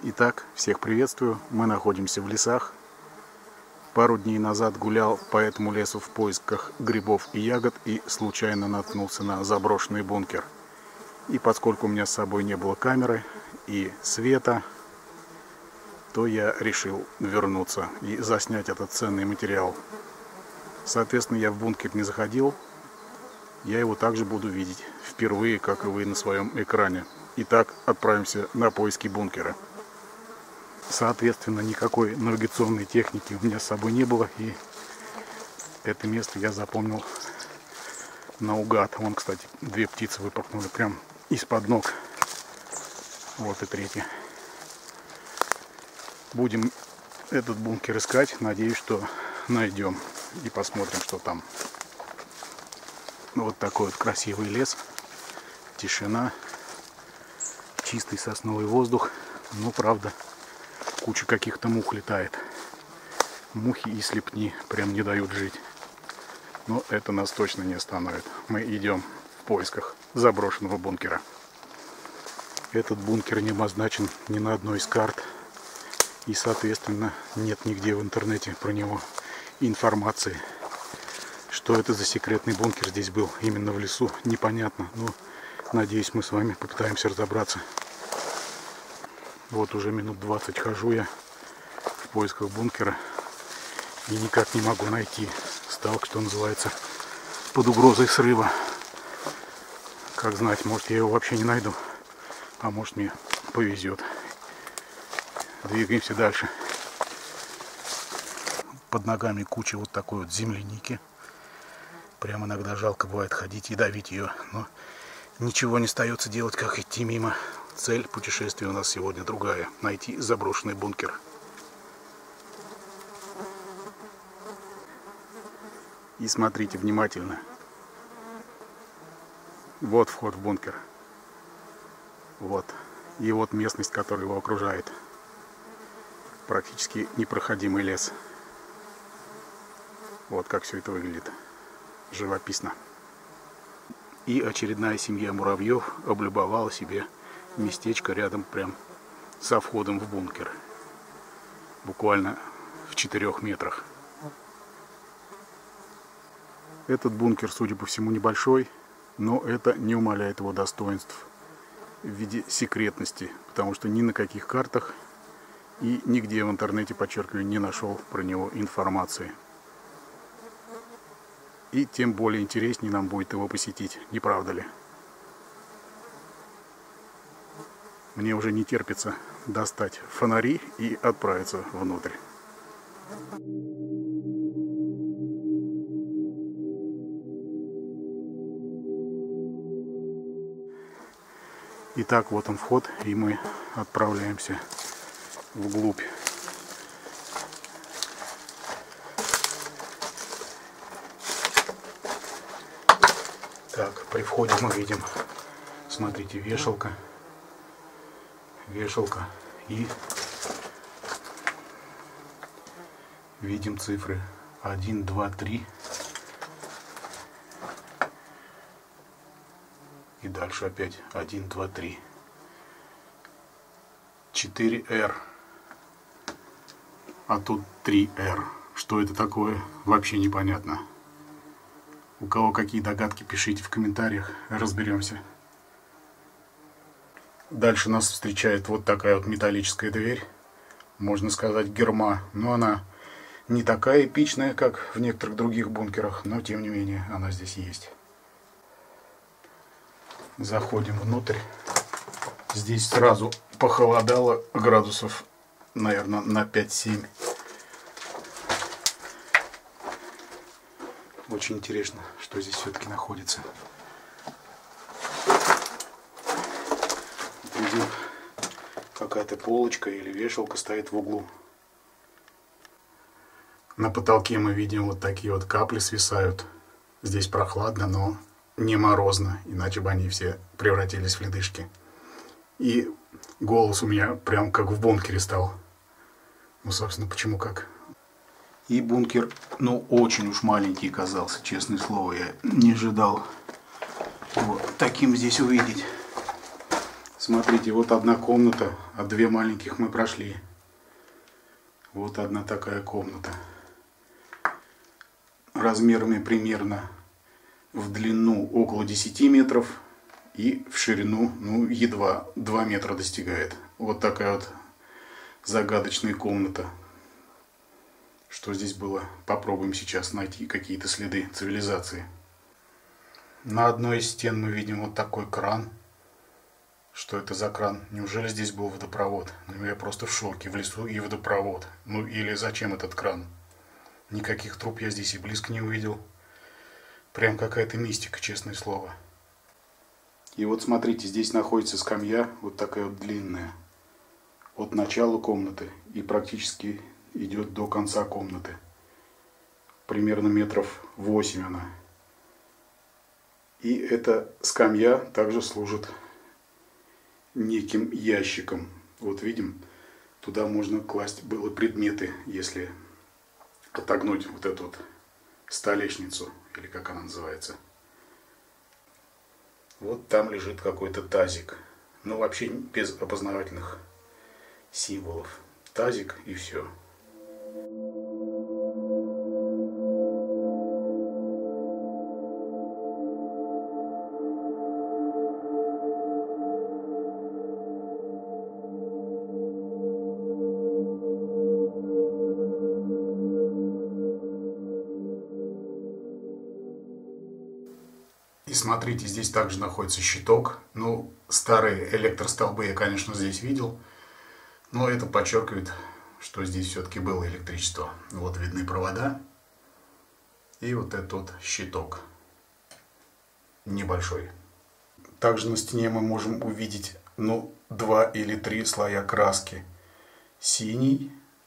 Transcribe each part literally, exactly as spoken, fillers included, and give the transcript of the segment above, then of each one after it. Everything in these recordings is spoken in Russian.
Итак, всех приветствую. Мы находимся в лесах. Пару дней назад гулял по этому лесу в поисках грибов и ягод и случайно наткнулся на заброшенный бункер. И поскольку у меня с собой не было камеры и света, то я решил вернуться и заснять этот ценный материал. Соответственно, я в бункер не заходил. Я его также буду видеть впервые, как и вы на своем экране. Итак, отправимся на поиски бункера. Соответственно, никакой навигационной техники у меня с собой не было, и это место я запомнил наугад. Вон, кстати, две птицы выпорхнули прям из-под ног. Вот и третья. Будем этот бункер искать. Надеюсь, что найдем. И посмотрим, что там. Вот такой вот красивый лес. Тишина. Чистый сосновый воздух. Но, правда, куча каких-то мух летает. Мухи и слепни прям не дают жить. Но это нас точно не остановит. Мы идем в поисках заброшенного бункера. Этот бункер не обозначен ни на одной из карт. И, соответственно, нет нигде в интернете про него информации. Что это за секретный бункер здесь был именно в лесу, непонятно. Но, надеюсь, мы с вами попытаемся разобраться. Вот уже минут двадцать хожу я в поисках бункера и никак не могу найти. Стал, что называется, под угрозой срыва. Как знать, может, я его вообще не найду, а может, мне повезет. Двигаемся дальше. Под ногами куча вот такой вот земляники. Прям иногда жалко бывает ходить и давить ее, но ничего не остается делать, как идти мимо. Цель путешествия у нас сегодня другая. Найти заброшенный бункер. И смотрите внимательно. Вот вход в бункер. Вот. И вот местность, которая его окружает. Практически непроходимый лес. Вот как все это выглядит. Живописно. И очередная семья муравьев облюбовала себе местечко рядом прям со входом в бункер. Буквально в четырех метрах. Этот бункер, судя по всему, небольшой, но это не умаляет его достоинств в виде секретности, потому что ни на каких картах и нигде в интернете, подчеркиваю, не нашел про него информации. И тем более интереснее нам будет его посетить, не правда ли? Мне уже не терпится достать фонари и отправиться внутрь. Итак, вот он вход, и мы отправляемся вглубь. Так, при входе мы видим, смотрите, вешалка. Вешалка. И видим цифры один, два, три. И дальше опять один, два, три. четыре эр. А тут три эр. Что это такое? Вообще непонятно. У кого какие догадки, пишите в комментариях. Разберемся. Дальше нас встречает вот такая вот металлическая дверь. Можно сказать, герма. Но она не такая эпичная, как в некоторых других бункерах. Но, тем не менее, она здесь есть. Заходим внутрь. Здесь сразу похолодало градусов, наверное, на пять-семь. Очень интересно, что здесь все-таки находится. Видим, какая-то полочка или вешалка стоит в углу. На потолке мы видим вот такие вот капли свисают. Здесь прохладно, но не морозно, иначе бы они все превратились в ледышки. И голос у меня прям как в бункере стал. Ну, собственно, почему как. И бункер, ну, очень уж маленький казался, честное слово, я не ожидал вот таким здесь увидеть. Смотрите, вот одна комната, а две маленьких мы прошли. Вот одна такая комната. Размерами примерно в длину около десяти метров и в ширину, ну, едва два метра достигает. Вот такая вот загадочная комната. Что здесь было? Попробуем сейчас найти какие-то следы цивилизации. На одной из стен мы видим вот такой кран. Что это за кран? Неужели здесь был водопровод? Ну, я просто в шоке. В лесу и водопровод. Ну или зачем этот кран? Никаких труб я здесь и близко не увидел. Прям какая-то мистика, честное слово. И вот смотрите, здесь находится скамья, вот такая вот длинная. От начала комнаты и практически идет до конца комнаты. Примерно метров восемь она. И эта скамья также служит неким ящиком. Вот видим, туда можно класть было предметы, если отогнуть вот эту вот столешницу, или как она называется. Вот там лежит какой-то тазик. Ну вообще без опознавательных символов. Тазик и все. И смотрите, здесь также находится щиток. Ну, старые электростолбы я, конечно, здесь видел. Но это подчеркивает, что здесь все-таки было электричество. Вот видны провода. И вот этот вот щиток. Небольшой. Также на стене мы можем увидеть, ну, два или три слоя краски. Синий,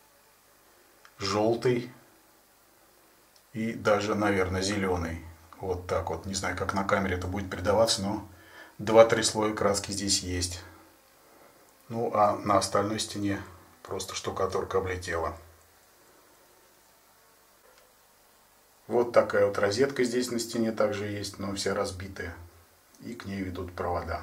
желтый и даже, наверное, зеленый. Вот так вот. Не знаю, как на камере это будет передаваться, но два-три слоя краски здесь есть. Ну, а на остальной стене просто штукатурка облетела. Вот такая вот розетка здесь на стене также есть, но вся разбитая. И к ней ведут провода.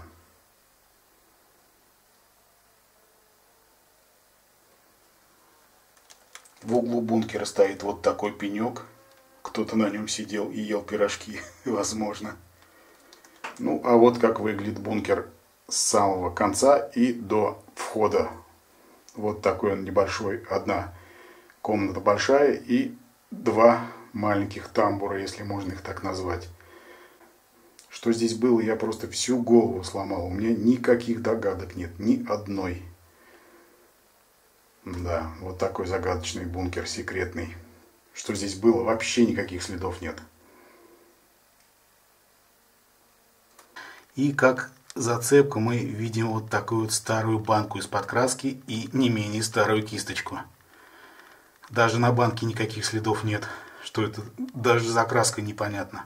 В углу бункера стоит вот такой пенек. Кто-то на нем сидел и ел пирожки, возможно. Ну, а вот как выглядит бункер с самого конца и до входа. Вот такой он небольшой. Одна комната большая и два маленьких тамбура, если можно их так назвать. Что здесь было, я просто всю голову сломал. У меня никаких догадок нет, ни одной. Да, вот такой загадочный бункер секретный. Что здесь было, вообще никаких следов нет. И как зацепку мы видим вот такую вот старую банку из-под краски и не менее старую кисточку. Даже на банке никаких следов нет. Что это? Даже за краской непонятно.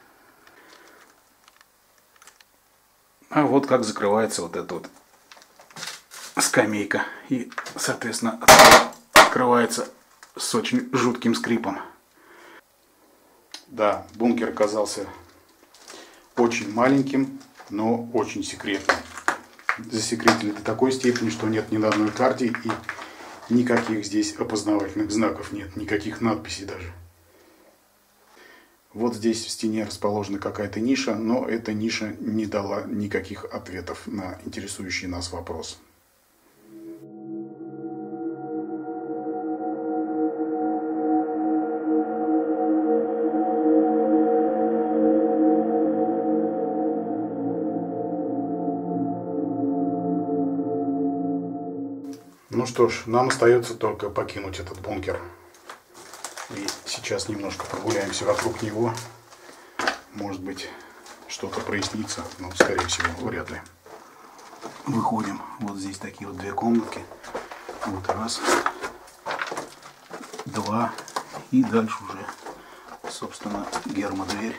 А вот как закрывается вот эта вот скамейка. И, соответственно, открывается с очень жутким скрипом. Да, бункер оказался очень маленьким, но очень секретным. Засекретили до такой степени, что нет ни на одной карте и никаких здесь опознавательных знаков нет, никаких надписей даже. Вот здесь в стене расположена какая-то ниша, но эта ниша не дала никаких ответов на интересующий нас вопрос. Ну что ж, нам остается только покинуть этот бункер. И сейчас немножко прогуляемся вокруг него. Может быть, что-то прояснится, но, скорее всего, вряд ли. Выходим. Вот здесь такие вот две комнатки. Вот раз, два. И дальше уже, собственно, гермодверь.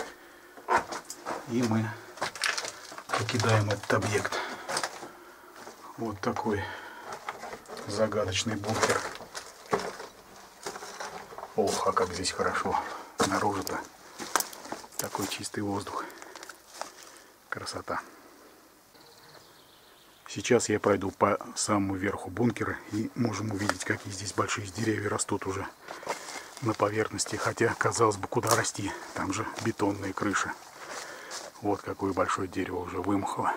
И мы покидаем этот объект. Вот такой загадочный бункер. Ох, а как здесь хорошо. Снаружи-то такой чистый воздух. Красота. Сейчас я пройду по самому верху бункера и можем увидеть, какие здесь большие деревья растут уже на поверхности. Хотя, казалось бы, куда расти? Там же бетонная крыша. Вот какое большое дерево уже вымахало.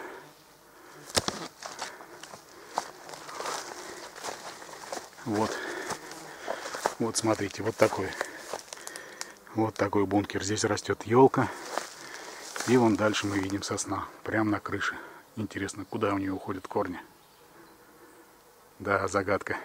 Вот. Вот смотрите, вот такой. Вот такой бункер. Здесь растет елка. И вон дальше мы видим сосна. Прямо на крыше. Интересно, куда у нее уходят корни? Да, загадка.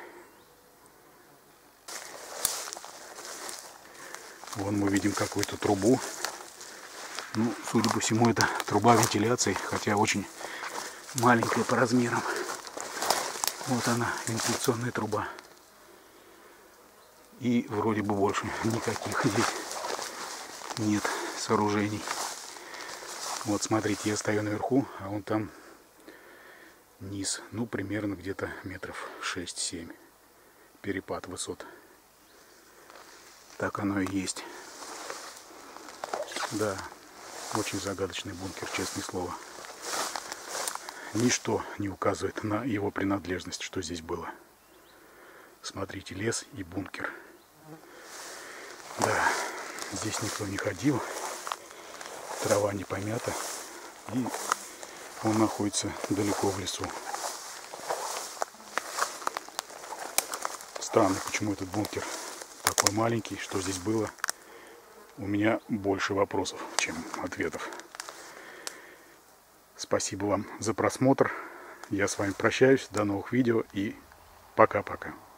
Вон мы видим какую-то трубу. Ну, судя по всему, это труба вентиляции, хотя очень маленькая по размерам. Вот она, вентиляционная труба. И вроде бы больше никаких здесь нет сооружений. Вот смотрите, я стою наверху, а вон там низ. Ну, примерно где-то метров шесть-семь. Перепад высот. Так оно и есть. Да, очень загадочный бункер, честное слово. Ничто не указывает на его принадлежность, что здесь было. Смотрите, лес и бункер. Да, здесь никто не ходил. Трава не помята. И он находится далеко в лесу. Странно, почему этот бункер такой маленький, что здесь было. У меня больше вопросов, чем ответов. Спасибо вам за просмотр. Я с вами прощаюсь. До новых видео и пока-пока.